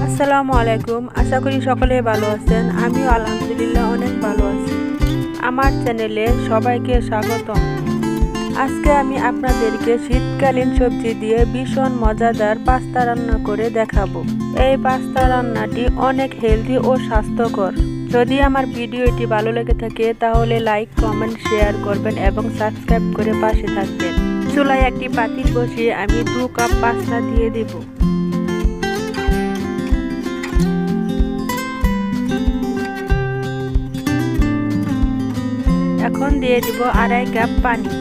আসসালামু আলাইকুম। আশা করি সকলে ভালো আছেন। আমিও আলহামদুলিল্লাহ অনেক ভালো আছি। আমার চ্যানেলে সবাইকে স্বাগতম। আজকে আমি আপনাদেরকে শীতকালীন সবজি দিয়ে ভীষণ মজাদার পাস্তা রান্না করে দেখাবো। এই পাস্তা রান্নাটি অনেক হেলদি ও স্বাস্থ্যকর। যদি আমার ভিডিওটি ভালো লেগে থাকে তাহলে লাইক, কমেন্ট, শেয়ার করবেন এবং সাবস্ক্রাইব করে পাশে থাকবেন। চুলায় একটি পাতিল বসিয়ে আমি 2 কাপ পাস্তা দিয়ে দেব। এখন দিয়ে দিব 2.5 কাপ পানি।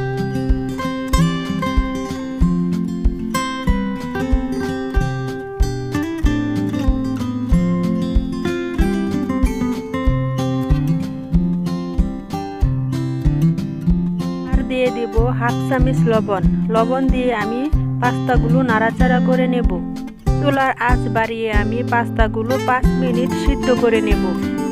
আর দিয়ে দিব 1/2 চামচ লবণ। লবণ দিয়ে আমি পাস্তাগুলো নাড়াচাড়া করে নেব। চুলার আঁচ বাড়িয়ে আমি পাস্তাগুলো 5 মিনিট সিদ্ধ করে নেব।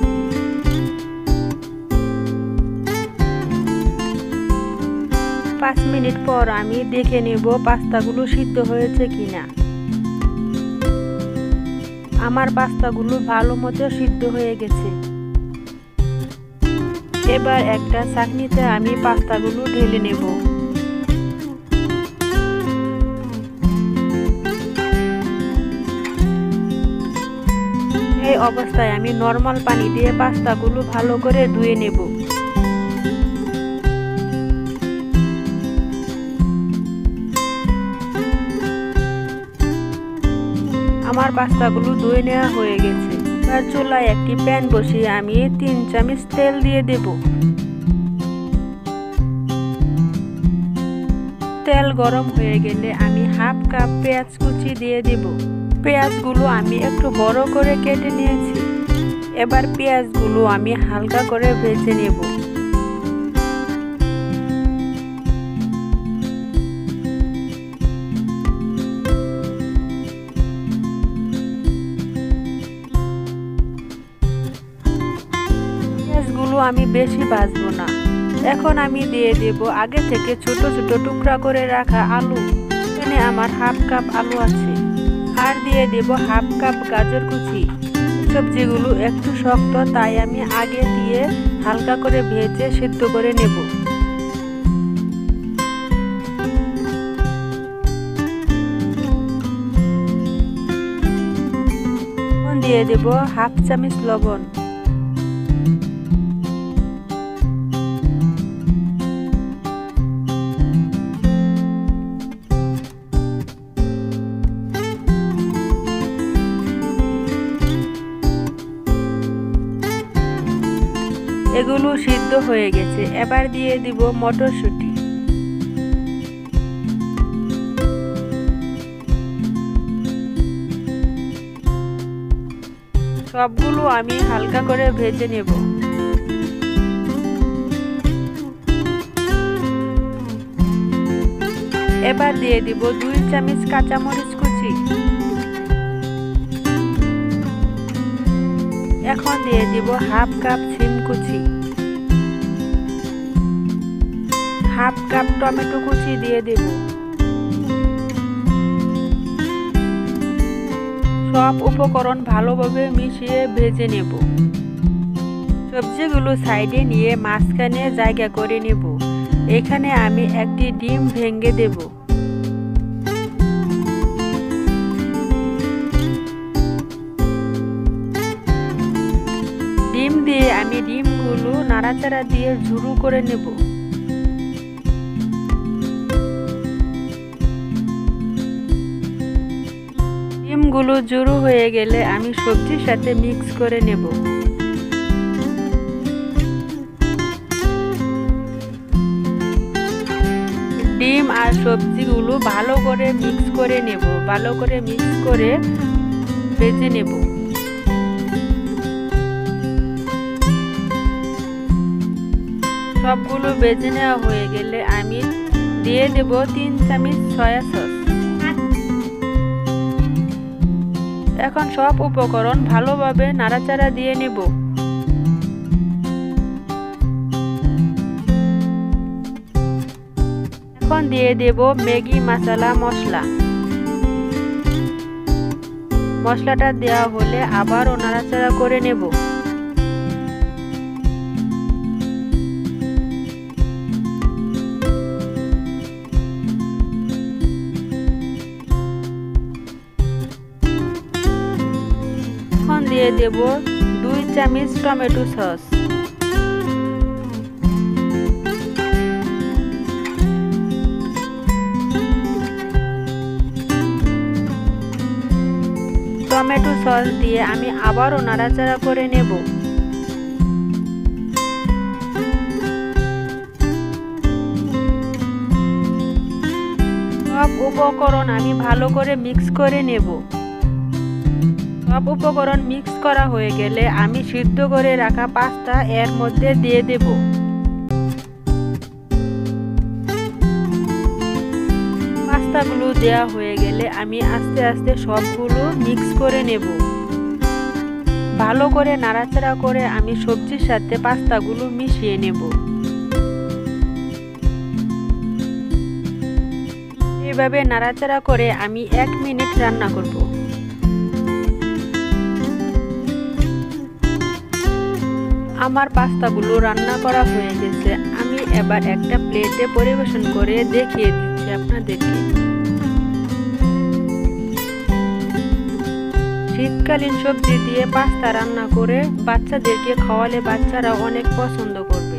পাঁচ মিনিট পর আমি দেখে নেব পাস্তাগুলো সিদ্ধ হয়েছে কিনা। আমার পাস্তাগুলো ভালো মতো সিদ্ধ হয়ে গেছে। এবার একটা ছাঁকনিতে আমি পাস্তাগুলো ঢেলে নেব। এই অবস্থায় আমি নরমাল পানি দিয়ে পাস্তাগুলো ভালো করে ধুয়ে নেব। আমার পাস্তাগুলো ধুয়ে নেওয়া হয়ে গেছে। এবার চুলায় একটি প্যান বসিয়ে আমি 3 চামচ তেল দিয়ে দেব। তেল গরম হয়ে গেলে আমি 1/2 কাপ পেঁয়াজ কুচি দিয়ে দেব। পেঁয়াজগুলো আমি একটু বড় করে কেটে নিয়েছি। এবার পেঁয়াজগুলো আমি হালকা করে ভেজে নেব। আমি বেশি ভাজবো না। এখন আমি দিয়ে দেব আগে থেকে ছোট ছোট টুকরা করে রাখা আলু। এখানে আমার 1/2 কাপ আলু আছে। আর দিয়ে দেব 1/2 কাপ গাজর কুচি। সবজিগুলো একটু শক্ত, তাই আমি আগে দিয়ে হালকা করে ভেজে সিদ্ধ করে নেব। দিয়ে দেব 1/2 চামচ লবণ। এগুলো সিদ্ধ হয়ে গেছে। এবার দিয়ে দিব মটরশুঁটি। সবগুলো আমি হালকা করে ভেজে নেব। এবার দিয়ে দিব 2 চামচ কাঁচামরিচ কুচি। এখন দিয়ে দিব 1/2 কাপ সিম কুচি। 1/2 কাপ টমেটো কুচি দিয়ে দেব। সব উপকরণ ভালোভাবে মিশিয়ে ভেজে নেব। সবজিগুলো সাইডে নিয়ে মাঝখানে জায়গা করে নেব। এখানে আমি একটি ডিম ভেঙে দেব। ডিম দিয়ে আমি ডিমগুলো নাড়াচাড়া দিয়ে ঝুরু করে নেব। ডিমগুলো ঝুরু হয়ে গেলে আমি সবজির সাথে মিক্স করে নেব। ডিম আর সবজিগুলো ভালো করে মিক্স করে নেব। ভালো করে মিক্স করে ভেজে নেব। সবগুলো ভেজে নেওয়া হয়ে গেলে আমি দিয়ে দেব 3 চামচ সয়া সস। এখন সব উপকরণ ভালোভাবে নাড়াচাড়া দিয়ে নেব। এখন দিয়ে দেব ম্যাগি মশলা। মশলাটা দেওয়া হলে আবারও নাড়াচাড়া করে নেব। এখন দিয়ে দেব 2 চামচ টমেটো সস। টমেটো সস দিয়ে আমি আবারও নাড়াচাড়া করে নেব। সব উপকরণ আমি ভালো করে মিক্স করে নেব। সব উপকরণ মিক্স করা হয়ে গেলে আমি সিদ্ধ করে রাখা পাস্তা এর মধ্যে দিয়ে দেব। পাস্তাগুলো দেওয়া হয়ে গেলে আমি আস্তে আস্তে সবগুলো মিক্স করে নেব। ভালো করে নাড়াচাড়া করে আমি সবজির সাথে পাস্তাগুলো মিশিয়ে নেব। এভাবে নাড়াচাড়া করে আমি 1 মিনিট রান্না করব। আমার পাস্তাগুলো রান্না করা হয়ে গেছে। আমি এবার একটা প্লেটে পরিবেশন করে দেখিয়ে দিচ্ছি আপনাদেরকে। শীতকালীন সবজি দিয়ে পাস্তা রান্না করে বাচ্চাদেরকে খাওয়ালে বাচ্চারা অনেক পছন্দ করবে।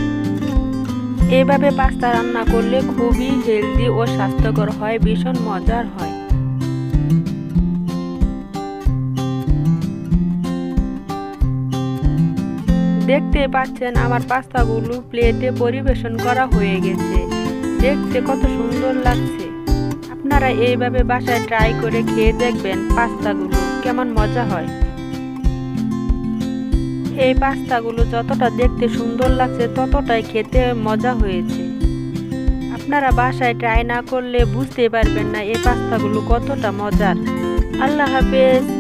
এভাবে পাস্তা রান্না করলে খুবই হেলদি ও স্বাস্থ্যকর হয়, ভীষণ মজার হয়। দেখতে পাচ্ছেন আমার পাস্তাগুলো প্লেটে পরিবেশন করা হয়ে গেছে। দেখতে কত সুন্দর লাগছে। আপনারা এইভাবে বাসায় ট্রাই করে খেয়ে দেখবেন পাস্তাগুলো কেমন মজা হয়। এই পাস্তাগুলো যতটা দেখতে সুন্দর লাগছে ততটাই খেতে মজা হয়েছে। আপনারা বাসায় ট্রাই না করলে বুঝতে পারবেন না এই পাস্তাগুলো কতটা মজার। আল্লাহ হাফেজ।